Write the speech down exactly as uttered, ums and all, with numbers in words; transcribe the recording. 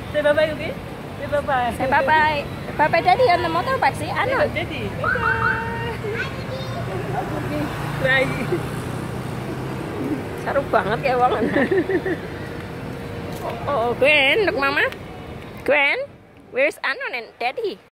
Say bye-bye, okay? Say bye-bye. Say bye-bye. Bye-bye Daddy on the motorbike sih. Anu. Daddy. Bye. Seru banget kayak wong. Oh, Gwen, look mama. Gwen, where's Anu and Daddy?